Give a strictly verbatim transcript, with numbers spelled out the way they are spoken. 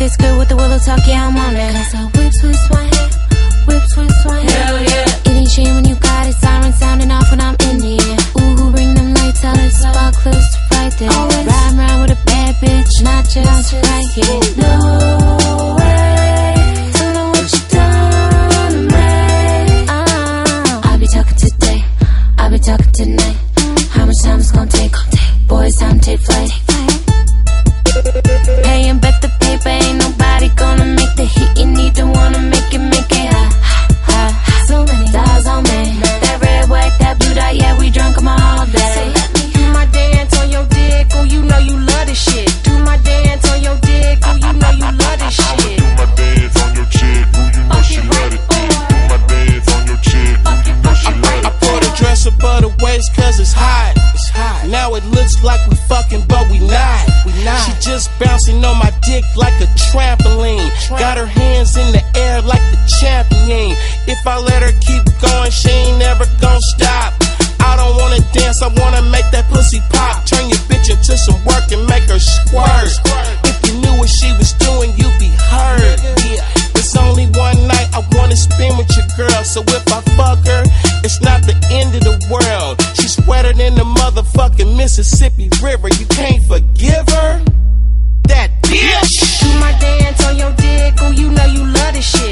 this good with the willow talk, yeah, I'm on it. Cause I whip, switch, swing, whip, switch, swing. Hell yeah. It ain't shame when you got it, siren sounding off when I'm in here. Ooh, who bring them lights out, it's sparklers right there. Always riding around with a bad bitch, not just, not just right here. No way, don't know what you done to me. uh, I'll be talking today, I'll be talking tonight. How much time it's gonna take? Boy, it's time to take flight. Pay and bet the paper, ain't nobody gonna make the hit. You need to wanna make it, make it high, high, high. So many stars on me. That red, white, that blue dot, yeah, we drunk 'em all day. Do my dance on your dick, oh, you know you love this shit. Do my dance on your dick, oh, you know you love this shit. Do my dance on your chick, oh, you know she love it. Do my dance on your chick, oh, you know she love it. I put a dress above the waist cause it's hot. It's hot. Now it looks like we fucking, but we not. We not. She just bouncing on my dick like a trampoline. Got her hands in the air like the champion. If I let her keep going, she ain't never gon' stop. I don't wanna dance, I wanna make that pussy pop. Turn your bitch into some work and make her squirt. If you knew what she was doing, you'd be hurt. It's only one night, I wanna spend with your girl. So if I fuck her, it's not the end of the world. She's wetter than the motherfucking Mississippi River. You can't forgive her? That bitch! Do my dance on your dick, oh, you know you love this shit.